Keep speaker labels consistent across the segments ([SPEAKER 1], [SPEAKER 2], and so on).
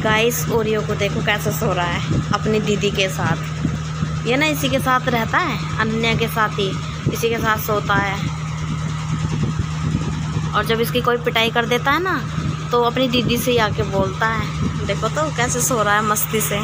[SPEAKER 1] Guys Oreo को देखो कैसे सो रहा है अपनी दीदी के साथ। ये ना इसी के साथ रहता है, अनन्या के साथ ही इसी के साथ सोता है। और जब इसकी कोई पिटाई कर देता है ना तो अपनी दीदी से ही आके बोलता है। देखो तो कैसे सो रहा है मस्ती से।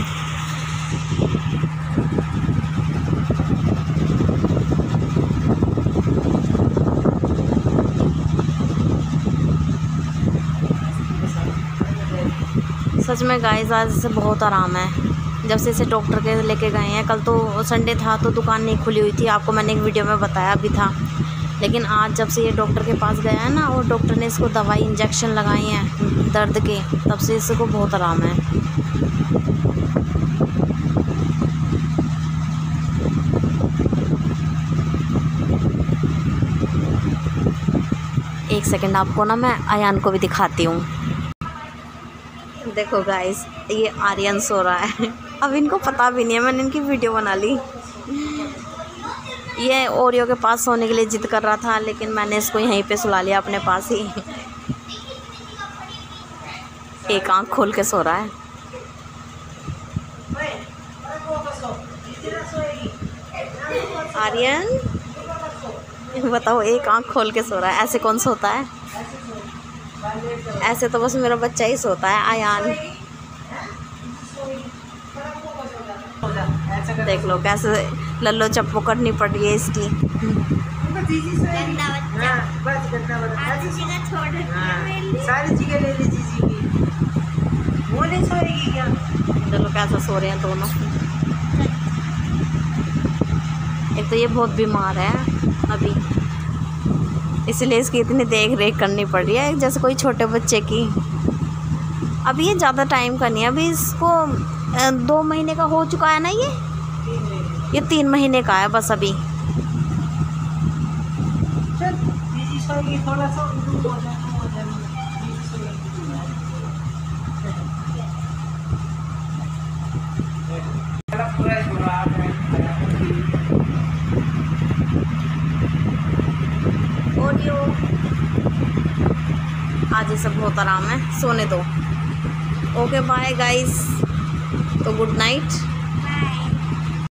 [SPEAKER 1] सच में गाइस आज से बहुत आराम है। जब से इसे डॉक्टर के लेके गए हैं, कल तो संडे था तो दुकान नहीं खुली हुई थी, आपको मैंने एक वीडियो में बताया भी था। लेकिन आज जब से ये डॉक्टर के पास गया है ना और डॉक्टर ने इसको दवाई इंजेक्शन लगाई हैं दर्द के, तब से इसको बहुत आराम है। एक सेकंड आपको ना मैं अयान को भी दिखाती हूँ। देखो गाइस ये आर्यन सो रहा है। अब इनको पता भी नहीं है, मैंने इनकी वीडियो बना ली। ये ओरियो के पास सोने के लिए जिद कर रहा था, लेकिन मैंने इसको यहीं पे सुला लिया अपने पास ही। एक आंख खोल के सो रहा है। आर्यन बताओ, एक आंख खोल के सो रहा है। ऐसे कौन सोता है? ऐसे तो बस मेरा बच्चा ही सोता है, आयान। देख लो कैसे लल्लो चप्पो करनी पड़ रही है इसकी। चलो कैसे सो रहे हैं दोनों। एक तो ये बहुत बीमार है अभी, इसलिए इसकी इतनी देख रेख करनी पड़ रही है जैसे कोई छोटे बच्चे की। अभी ये ज़्यादा टाइम का नहीं है, अभी इसको 2 महीने का हो चुका है ना। ये 3 महीने का है बस अभी। ओरियो आज ये सब बहुत आराम है, सोने दो। ओके बाय गाइस, तो गुड नाइट।